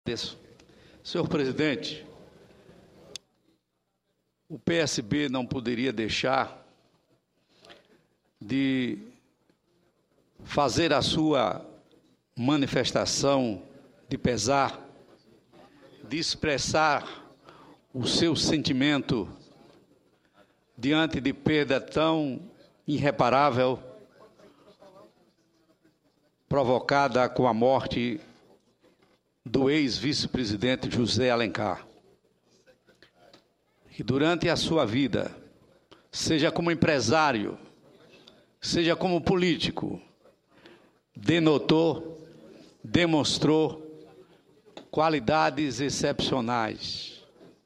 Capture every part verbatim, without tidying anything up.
Senhor presidente, o P S B não poderia deixar de fazer a sua manifestação de pesar, de expressar o seu sentimento diante de perda tão irreparável provocada com a morte do ex-vice-presidente José Alencar. E durante a sua vida, seja como empresário, seja como político, denotou, demonstrou qualidades excepcionais.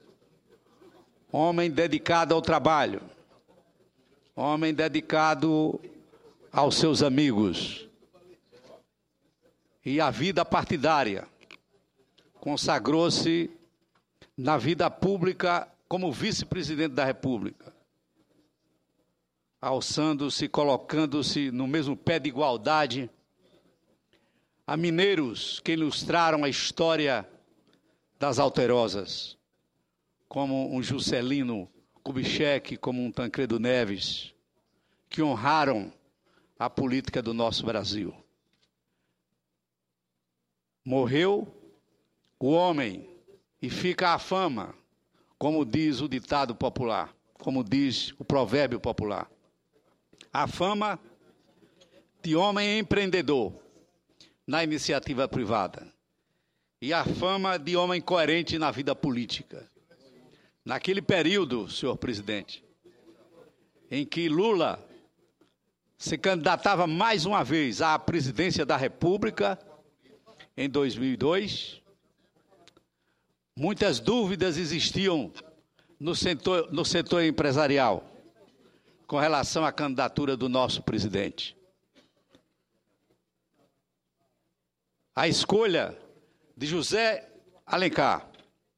Homem dedicado ao trabalho, homem dedicado aos seus amigos e à vida partidária. Consagrou-se na vida pública como vice-presidente da República, alçando-se, colocando-se no mesmo pé de igualdade a mineiros que ilustraram a história das Alterosas, como um Juscelino Kubitschek, como um Tancredo Neves, que honraram a política do nosso Brasil. Morreu o homem e fica a fama, como diz o ditado popular, como diz o provérbio popular. A fama de homem empreendedor na iniciativa privada e a fama de homem coerente na vida política. Naquele período, senhor presidente, em que Lula se candidatava mais uma vez à presidência da República, em dois mil e dois, muitas dúvidas existiam no setor, no setor empresarial com relação à candidatura do nosso presidente. A escolha de José Alencar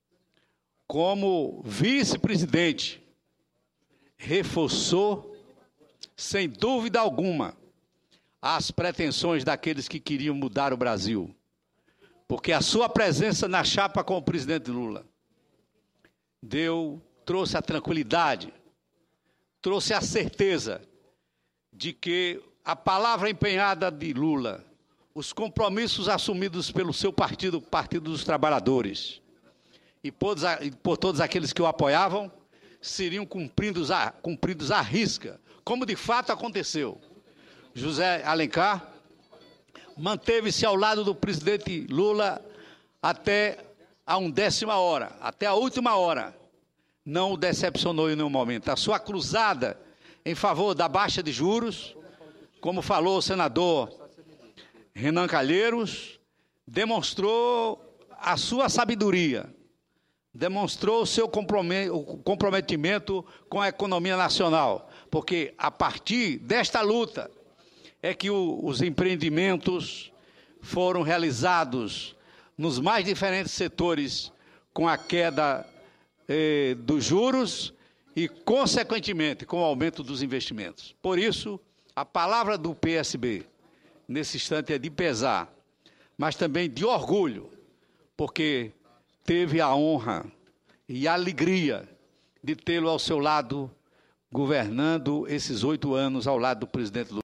como vice-presidente reforçou, sem dúvida alguma, as pretensões daqueles que queriam mudar o Brasil. Porque a sua presença na chapa com o presidente Lula deu, trouxe a tranquilidade, trouxe a certeza de que a palavra empenhada de Lula, os compromissos assumidos pelo seu partido, Partido dos Trabalhadores, e por, e por todos aqueles que o apoiavam, seriam cumpridos à, cumpridos à risca, como de fato aconteceu. José Alencar manteve-se ao lado do presidente Lula até a undécima hora, até a última hora. Não o decepcionou em nenhum momento. A sua cruzada em favor da baixa de juros, como falou o senador Renan Calheiros, demonstrou a sua sabedoria, demonstrou o seu comprometimento com a economia nacional, porque a partir desta luta é que o, os empreendimentos foram realizados nos mais diferentes setores com a queda eh, dos juros e, consequentemente, com o aumento dos investimentos. Por isso, a palavra do P S B, nesse instante, é de pesar, mas também de orgulho, porque teve a honra e a alegria de tê-lo ao seu lado, governando esses oito anos ao lado do presidente Lula.